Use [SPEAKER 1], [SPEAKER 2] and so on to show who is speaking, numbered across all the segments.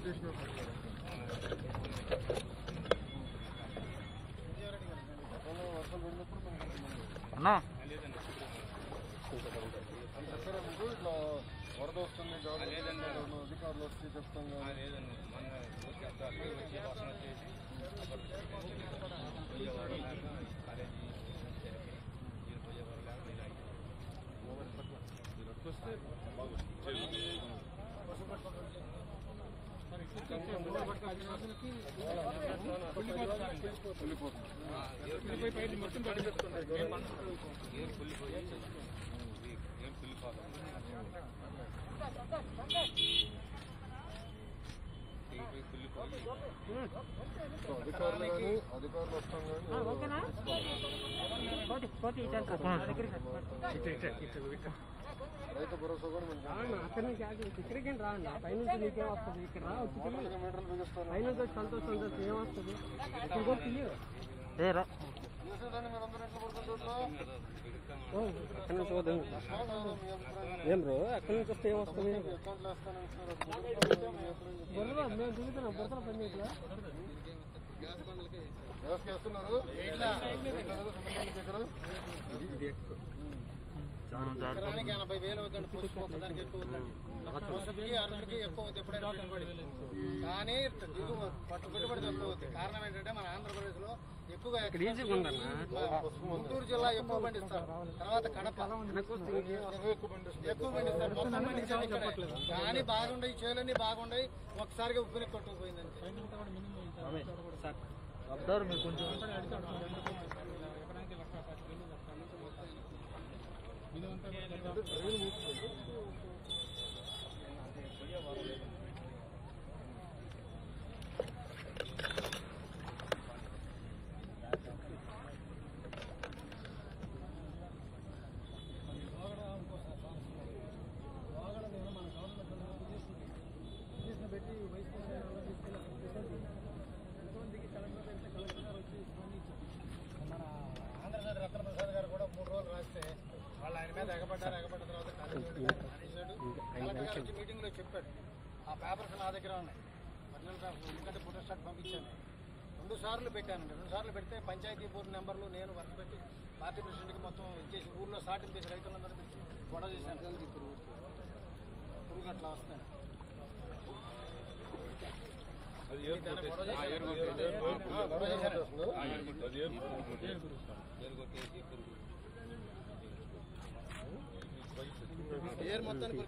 [SPEAKER 1] అన్నా
[SPEAKER 2] ఇట్లా వరద వస్తుంది అధికారులు వచ్చి చెప్తాం లేదండి అధికారులు వస్తాం రైతు భరోసా కూడా
[SPEAKER 3] అక్కడి నుంచి ఇక్కడికి రాండి పైనుంచి నీకేం వస్తుంది ఇక్కడ
[SPEAKER 2] మీటర్లు బిగిస్తాను
[SPEAKER 3] పైనుంచి సంతోషం ఏమొస్తుంది ఇక్కడ కూడా తెలియదు అక్కడి నుంచి వద్దాం ఏం బ్రో అక్కడి నుంచి వస్తే ఏమొస్తుంది బుర్ర మేము తిరుగుతున్నాం బుర్రలో పని చేయట్లా
[SPEAKER 2] చేస్తున్నారు
[SPEAKER 4] ఎకరానికి 80,000 అవుతుంది. పసుపు ఒకదానికి ఎక్కువ అవుతుంది. పసుపుకి అరటికి ఎక్కువ అవుతుంది ఎప్పుడైనా పెట్టుబడి. కానీ పెట్టుబడి తక్కువ అవుతుంది. కారణం ఏంటంటే మన ఆంధ్రప్రదేశ్ లో ఎక్కువగా గుంటూరు జిల్లా ఎక్కువ పండిస్తారు. తర్వాత కడప ఎక్కువ పండిస్తారు. మొత్తం పండించాలి ఇక్కడే. కానీ బాగుండయి చేలన్నీ బాగుండయి ఒకసారిగా ఉప్పుని కొట్టుకుపోయిందండి. మీటింగ్ లో చెప్పాడు ఆ పేపర్స్ నా దగ్గర ఉన్నాయి. ఎందుకంటే ఫోటో స్టాట్ పంపించాను. 2 సార్లు పెట్టానండి. 2 సార్లు పెడితే పంచాయతీ బోర్డు నెంబర్లు నేను వర్క్ పెట్టి పార్టీ ప్రెసిడెంట్కి మొత్తం ఇచ్చేసి ఊర్లో సాటింగ్ చేసి రైతులందరూ పిలిచి గొడవ చేశాను. పురుగు అట్లా వస్తాను. ఏర్ మొత్తానికి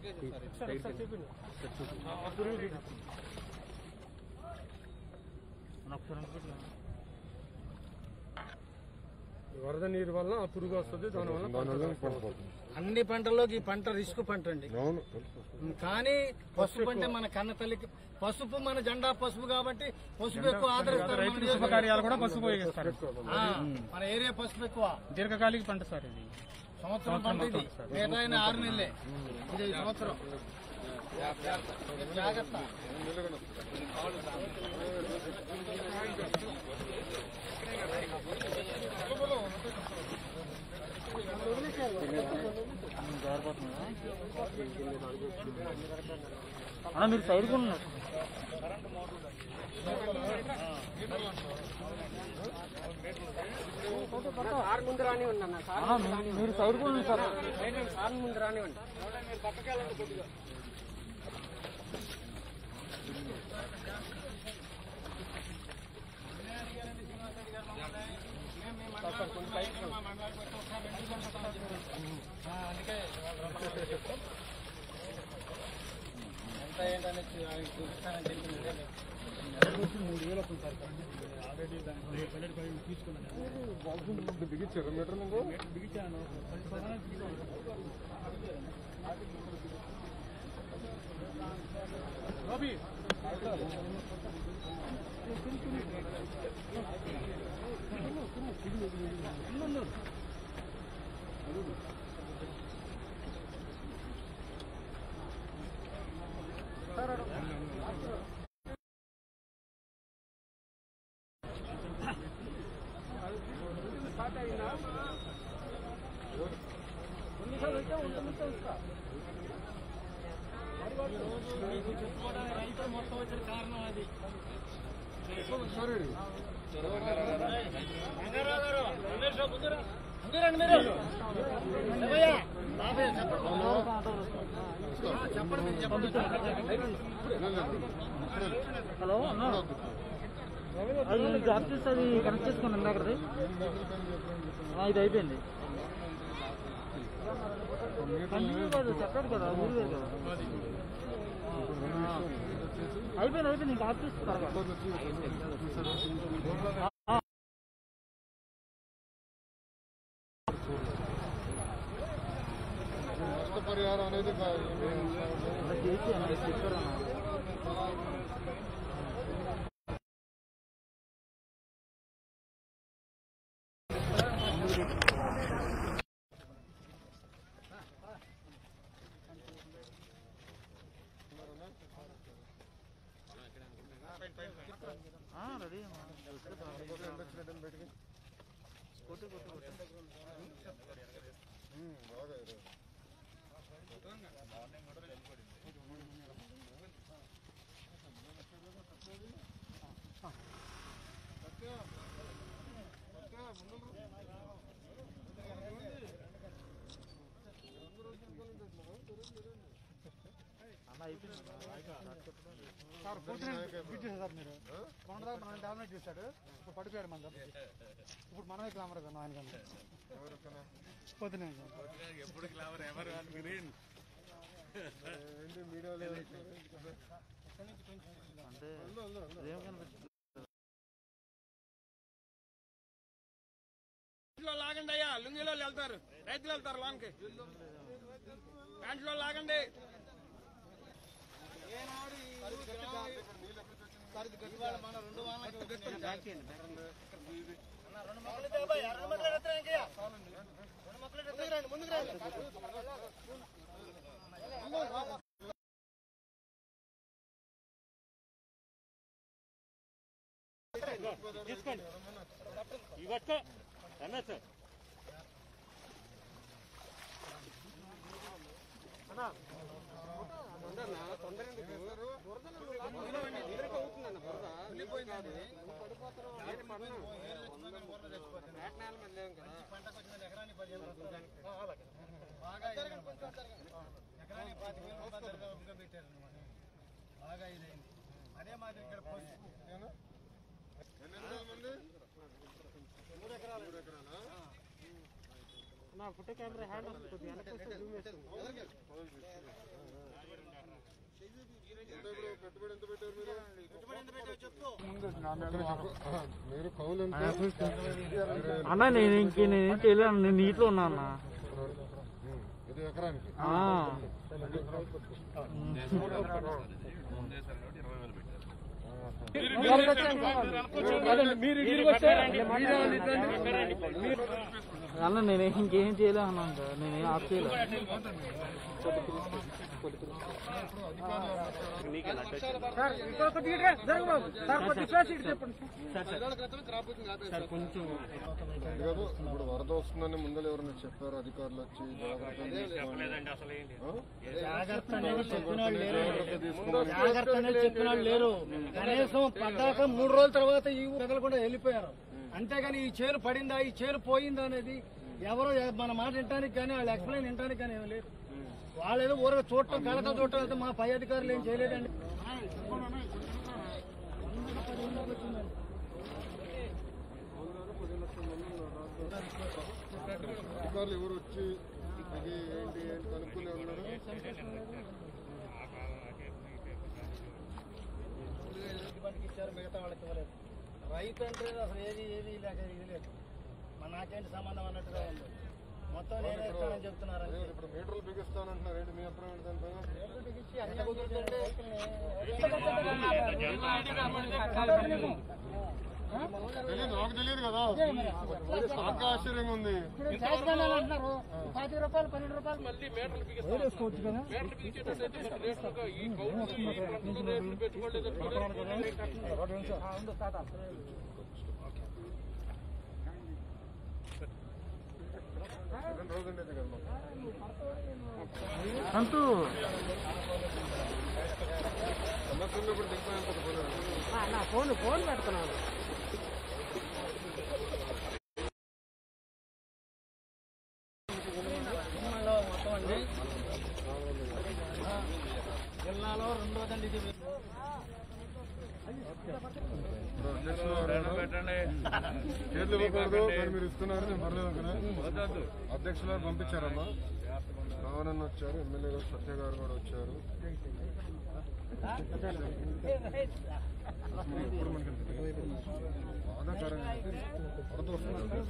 [SPEAKER 3] వరద నీరు వల్ల ఆ పురుగు వస్తుంది. దానివల్ల
[SPEAKER 4] అన్ని పంటల్లోకి ఈ పంట రిస్క్ పంట అండి. కానీ పసుపు అంటే మన కన్న తల్లికి పసుపు మన జెండా పసుపు కాబట్టి పసుపు ఎక్కువ ఆదరిస్తారు.
[SPEAKER 3] శుభకార్యాలు కూడా పసుపు ఉపయోగిస్తారు.
[SPEAKER 4] మన ఏరియా పసుపు ఎక్కువ.
[SPEAKER 3] దీర్ఘకాలిక పంట సార్ ఇది.
[SPEAKER 4] సంవత్సరం పంట ఇది. మిగతా 6 నెలలే. ఇది సంవత్సరం. జాగ్రత్త.
[SPEAKER 1] అన్న మీరు సైడ్ కొన్నారు
[SPEAKER 3] సార్ ముందు రానివ్వండి అన్న.
[SPEAKER 1] మీరు సైడ్ కొన్నారు సార్.
[SPEAKER 3] సార్ ముందు రానివ్వండి.
[SPEAKER 4] అందుకే ఎంత ఏంటనే చూపిస్తానని చెప్పింది.
[SPEAKER 3] 3,000 అవుతుంది సార్. ఆల్రెడీ దానికి తీసుకున్నాను.
[SPEAKER 2] బిగించారు మీటర్
[SPEAKER 3] బిగించాను.
[SPEAKER 4] చెప్పుకోవడానికి రైతులు మొత్తం వచ్చిన కారణం అది.
[SPEAKER 2] సరే
[SPEAKER 1] హలో అన్నా, అది నేను జాబ్ చేస్తే అది కనెక్ట్ చేసుకున్నాను అక్కడిది. ఇది అయిపోయింది. కంటిన్యూ కాదు, చెప్పాడు కదా, ఊరు వేరు కదా. అయిపోయింది ఇంకా ఆఫ్ చేసి త్వరగా.
[SPEAKER 2] నష్టపరిహారం అనేది
[SPEAKER 1] చేసి అన్నది చెప్పారన్నా. రెడీ
[SPEAKER 4] సార్ ఫిట్ చేశారు మీరు. మొన్న మనం డామినేట్ చేశాడు, ఇప్పుడు పడిపోయాడు మన దగ్గర. ఇప్పుడు మనమే క్లామర్ కదా ఆయన కన్నా పొద్దునే ఎప్పుడు క్లామర్ ఎవరు
[SPEAKER 2] మీడియాలో
[SPEAKER 1] అంటే
[SPEAKER 3] లాగండి అయ్యా, లుంగిలో వెళ్తారు, రైతులు వెళ్తారు లోన్కి, ప్యాంట్లో లాగండి. తీసుకోండి ఇవక్క రమేష్
[SPEAKER 4] బాగా ఇదైంది. అదే మాదిరి ఇక్కడ
[SPEAKER 3] నా ఫోటో కెమెరా హ్యాండ్ వస్తుంది.
[SPEAKER 2] పెట్టుబడి ఎంత పెట్టారు మీరు?
[SPEAKER 1] మీరు కౌలు అన్నా, నేనేం చేయలేను, నేను నీటిలో ఉన్నా అన్న.
[SPEAKER 2] ఇది ఎకరానికి
[SPEAKER 1] అన్న నేను ఇంకేం చేయలే అన్నా, నేనేం ఆఫ్ చేయలేదు.
[SPEAKER 2] కొంచెం ఇప్పుడు వరద వస్తుందని ముందర ఎవరైనా చెప్పారు అధికారులు వచ్చి
[SPEAKER 4] జాగ్రత్త అనేది చెప్పిన వాళ్ళు లేరు. కనీసం పడ్డాక 3 రోజుల తర్వాత ఈ ఊరగలకుండా వెళ్ళిపోయారు. అంతేగాని ఈ చేను పడిందా, ఈ చేను పోయిందా అనేది ఎవరో మన మాట వినటానికి కానీ వాళ్ళు ఎక్స్ప్లెయిన్ వినటానికి కానీ ఏమి లేదు. వాళ్ళు ఏదో ఊరగా చూడటం కళతో చూడటం అయితే మా పై అధికారులు ఏం చేయలేదండి.
[SPEAKER 2] అధికారులు ఎవరు వచ్చి ఇది ఏంటి కనుక్కునే ఉన్నారు?
[SPEAKER 4] ఇచ్చారు, మిగతా వాళ్ళకి ఇవ్వలేదు. రైతు అంటే అసలు ఏది లేక ఇది లేదు, నాకేంటి సంబంధం అన్నట్టుగా ఉంది. మొత్తం నేనే ఇస్తానని చెప్తున్నారు.
[SPEAKER 2] ఇప్పుడు మీటర్లు బిగిస్తానంటున్నారు, ఏంటి మీ అభిప్రాయం దానిపైన? నాకు తెలియదు కదా, నాకు ఆశ్చర్యంగా ఉంది.
[SPEAKER 4] అంటున్నారు 10 రూపాయలు 12 రూపాయలు వేసుకోవచ్చు కదా.
[SPEAKER 2] రోజండి కదా
[SPEAKER 1] అంటూ
[SPEAKER 2] ఇప్పుడు దిగిపోయిన
[SPEAKER 3] నా ఫోన్ పెడుతున్నాను.
[SPEAKER 4] మొత్తం అండి జిల్లాలో రెండో దండి ఇది.
[SPEAKER 2] చేతులు ఇవ్వకూడదు కానీ మీరు ఇస్తున్నారు, నేను పర్లేదు అనుకున్నా. అధ్యక్షులు గారు పంపించారమ్మా, రావణన్న వచ్చారు, ఎమ్మెల్యే గారు సత్య గారు కూడా వచ్చారు. ఎప్పుడు మనకి బాధాకరంగా వరద వస్తుంది.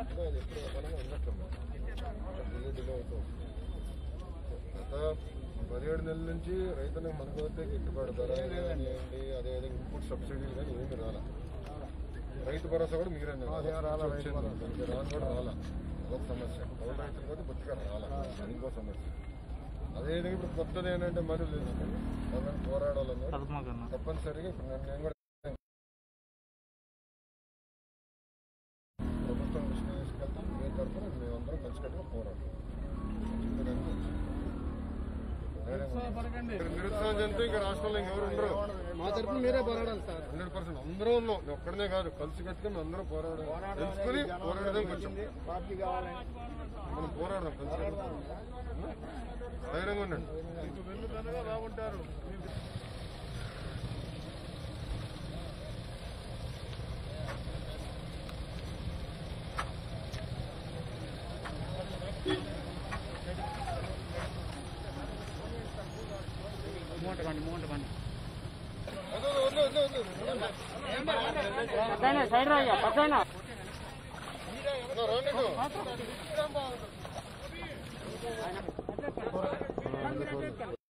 [SPEAKER 2] గత 17 నెలల నుంచి రైతులకు మనకైతే గిట్టుబాటు ధర కానివ్వండి, అదేవిధంగా ఇన్పుట్ సబ్సిడీలు కానీ ఏమి రాలా. రైతు భరోసా కూడా మిగిలిన రాను కూడా రాలా. అదొక సమస్య. కౌలు రైతులు కూడా బొత్తిగా రాలా, అది ఇంకో సమస్య. అదేవిధంగా ఇప్పుడు కొత్తది ఏంటంటే మరి పోరాడాలన్నారు తప్పనిసరిగా. ఇప్పుడు నేను కూడా ప్రభుత్వం దృష్టి తీసుకెళ్తాం, మీ తరఫున మేమందరం కలిసికట్టుగా పోరాడతాం. నిరుత్సాహం చెందితే ఇంకా రాష్ట్రంలో ఇంకెవరు ఉండరు.
[SPEAKER 3] మా తరఫున మీరే పోరాడాలి సార్.
[SPEAKER 2] 100% అందరూ ఉన్నాం. నేను ఒక్కడనే కాదు, కలిసి కట్టుకుని మేము అందరం పోరాడాలి. తెలుసుకుని పోరాడదాం. కొంచెం మనం పోరాడదాం, కలిసి కట్టుకుని ధైర్యంగా ఉండండి. బాగుంటారు.
[SPEAKER 1] సైడ్ రాయ్యా పక్కన
[SPEAKER 2] రండి.